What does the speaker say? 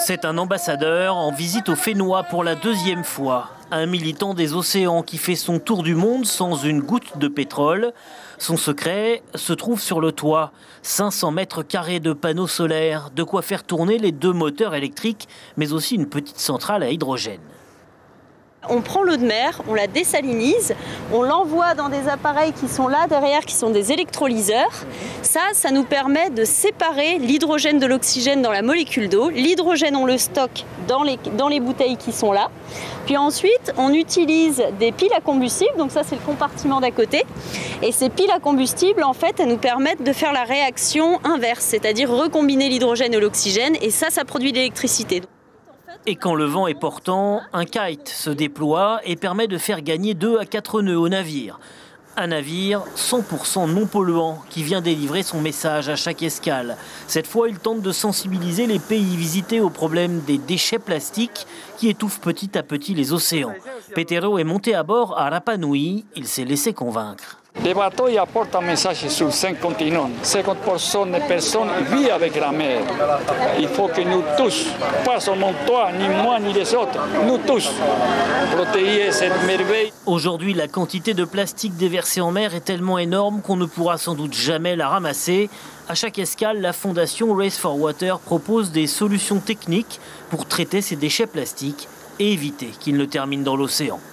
C'est un ambassadeur en visite au Fénois pour la deuxième fois. Un militant des océans qui fait son tour du monde sans une goutte de pétrole. Son secret se trouve sur le toit. 500 mètres carrés de panneaux solaires, de quoi faire tourner les 2 moteurs électriques, mais aussi une petite centrale à hydrogène. On prend l'eau de mer, on la dessalinise, on l'envoie dans des appareils qui sont là derrière, qui sont des électrolyseurs. Ça nous permet de séparer l'hydrogène de l'oxygène dans la molécule d'eau. L'hydrogène, on le stocke dans les bouteilles qui sont là. Puis ensuite, on utilise des piles à combustible, donc ça c'est le compartiment d'à côté. Et ces piles à combustible, en fait, elles nous permettent de faire la réaction inverse, c'est-à-dire recombiner l'hydrogène et l'oxygène, et ça produit de l'électricité. Et quand le vent est portant, un kite se déploie et permet de faire gagner 2 à 4 nœuds au navire. Un navire 100% non polluant qui vient délivrer son message à chaque escale. Cette fois, il tente de sensibiliser les pays visités au problème des déchets plastiques qui étouffent petit à petit les océans. Petero est monté à bord à Rapa Nui. Il s'est laissé convaincre. Les bateaux apportent un message sur 5 continents. 50% des personnes vivent avec la mer. Il faut que nous tous, pas seulement toi, ni moi, ni les autres, nous tous, protéger cette merveille. Aujourd'hui, la quantité de plastique déversée en mer est tellement énorme qu'on ne pourra sans doute jamais la ramasser. À chaque escale, la fondation Race for Water propose des solutions techniques pour traiter ces déchets plastiques et éviter qu'ils ne terminent dans l'océan.